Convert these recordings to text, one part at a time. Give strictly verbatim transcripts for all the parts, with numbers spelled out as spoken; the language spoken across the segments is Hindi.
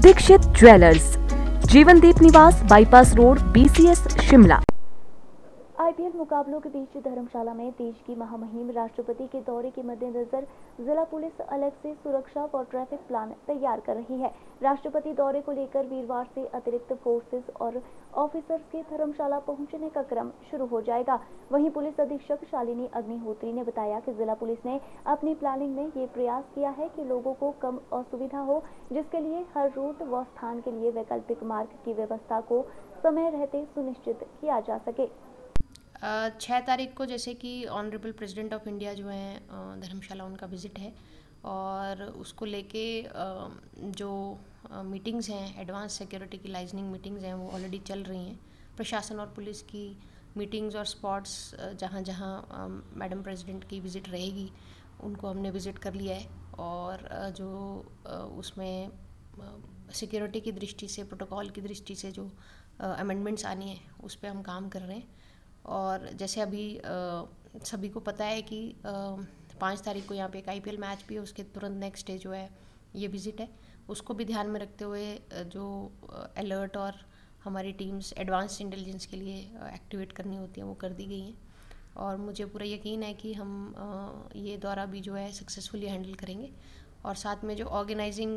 दीक्षित ज्वेलर्स, जीवनदीप निवास, bypass road, BCS, Shimla. IPL मुकाबलों के बीच धर्मशाला में देश की महामहिम राष्ट्रपति के दौरे के मद्देनजर जिला पुलिस अलग से सुरक्षा और ट्रैफिक प्लान तैयार कर रही है। राष्ट्रपति दौरे को लेकर वीरवार से अतिरिक्त फोर्सेस और ऑफिसर्स के धर्मशाला पहुंचने का क्रम शुरू हो जाएगा। वहीं पुलिस अधीक्षक शालिनी अग्निहोत्री ने बताया कि जिला पुलिस ने अपनी प्लानिंग में ये प्रयास किया है कि लोगों को कम असुविधा हो, जिसके लिए हर रूट व स्थान के लिए वैकल्पिक मार्ग की व्यवस्था को समय रहते सुनिश्चित किया जा सके। छः तारीख को जैसे कि ऑनरेबल प्रेसिडेंट ऑफ इंडिया जो हैं धर्मशाला, उनका विज़िट है और उसको लेके जो मीटिंग्स हैं, एडवांस सिक्योरिटी की लाइजनिंग मीटिंग्स हैं, वो ऑलरेडी चल रही हैं। प्रशासन और पुलिस की मीटिंग्स और स्पॉट्स जहाँ जहाँ मैडम प्रेसिडेंट की विज़िट रहेगी उनको हमने विज़िट कर लिया है और जो उसमें सिक्योरिटी की दृष्टि से, प्रोटोकॉल की दृष्टि से जो अमेंडमेंट्स आनी है उस पर हम काम कर रहे हैं। और जैसे अभी आ, सभी को पता है कि पाँच तारीख को यहाँ पे एक आईपीएल मैच भी है, उसके तुरंत नेक्स्ट डे जो है ये विज़िट है। उसको भी ध्यान में रखते हुए जो अलर्ट और हमारी टीम्स एडवांस इंटेलिजेंस के लिए एक्टिवेट करनी होती हैं वो कर दी गई हैं और मुझे पूरा यकीन है कि हम आ, ये दौरा भी जो है सक्सेसफुली हैंडल करेंगे। और साथ में जो ऑर्गेनाइजिंग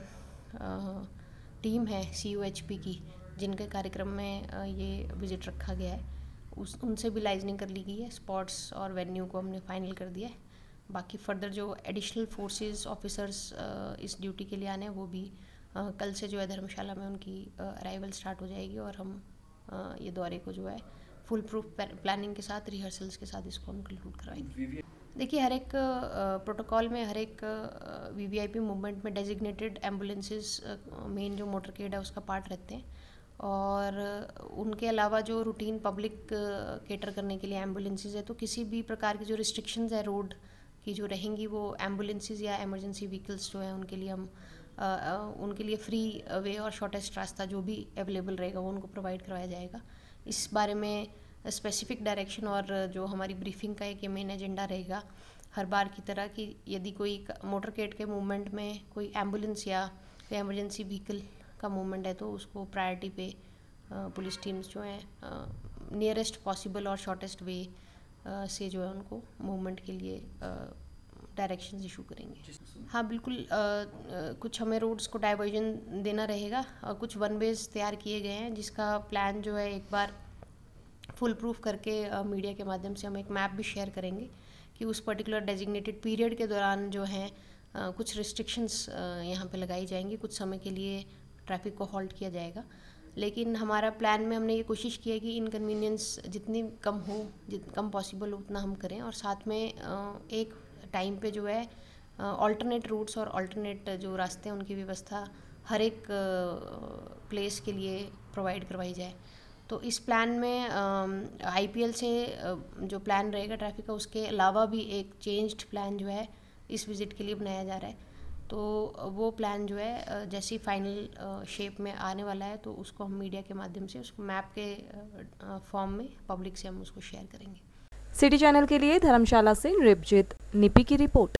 टीम है सी यू एच पी की, जिनके कार्यक्रम में आ, ये विज़िट रखा गया है, उस उनसे भी लाइजनिंग कर ली गई है। स्पॉट्स और वेन्यू को हमने फाइनल कर दिया है। बाकी फर्दर जो एडिशनल फोर्सेस ऑफिसर्स इस ड्यूटी के लिए आने हैं वो भी आ, कल से जो है धर्मशाला में उनकी अराइवल स्टार्ट हो जाएगी और हम आ, ये दौरे को जो है फुल प्रूफ प्लानिंग के साथ, रिहर्सल्स के साथ इसको हम कंक्लूड करवाएंगे। देखिए, हर एक प्रोटोकॉल में, हर एक वीवीआईपी मूवमेंट में डेजिग्नेटेड एम्बुलेंसेस मेन जो मोटरकेड है उसका पार्ट रहते हैं और उनके अलावा जो रूटीन पब्लिक केटर करने के लिए एम्बुलेंसेज है, तो किसी भी प्रकार की जो रिस्ट्रिक्शंस है रोड की जो रहेंगी वो एम्बुलेंसेज या इमरजेंसी व्हीकल्स जो है उनके लिए हम आ, आ, उनके लिए फ्री वे और शॉर्टेस्ट रास्ता जो भी अवेलेबल रहेगा वो उनको प्रोवाइड करवाया जाएगा। इस बारे में स्पेसिफिक डायरेक्शन और जो हमारी ब्रीफिंग का एक मेन एजेंडा रहेगा हर बार की तरह कि यदि कोई मोटरकेड के मूवमेंट में कोई एम्बुलेंस या कोई इमरजेंसी व्हीकल का मूवमेंट है तो उसको प्रायोरिटी पे पुलिस टीम्स जो हैं नियरेस्ट पॉसिबल और शॉर्टेस्ट वे से जो है उनको मूवमेंट के लिए डायरेक्शंस इशू करेंगे। हाँ बिल्कुल, आ, आ, कुछ हमें रोड्स को डाइवर्जन देना रहेगा और कुछ वन वेज तैयार किए गए हैं जिसका प्लान जो है एक बार फुल प्रूफ करके आ, मीडिया के माध्यम से हम एक मैप भी शेयर करेंगे कि उस पर्टिकुलर डेजिग्नेटेड पीरियड के दौरान जो हैं कुछ रिस्ट्रिक्शंस यहाँ पे लगाई जाएंगी, कुछ समय के लिए ट्रैफिक को हॉल्ट किया जाएगा। लेकिन हमारा प्लान में हमने ये कोशिश की है कि इनकन्वीनियंस जितनी कम हो, जितना कम पॉसिबल हो उतना हम करें और साथ में एक टाइम पे जो है ऑल्टरनेट रूट्स और ऑल्टरनेट जो रास्ते हैं उनकी व्यवस्था हर एक प्लेस के लिए प्रोवाइड करवाई जाए। तो इस प्लान में आईपीएल से जो प्लान रहेगा ट्रैफिक का, उसके अलावा भी एक चेंज्ड प्लान जो है इस विज़िट के लिए बनाया जा रहा है। तो वो प्लान जो है जैसे ही फाइनल शेप में आने वाला है तो उसको हम मीडिया के माध्यम से उसको मैप के फॉर्म में पब्लिक से हम उसको शेयर करेंगे। सिटी चैनल के लिए धर्मशाला से नृपजीत निपी की रिपोर्ट।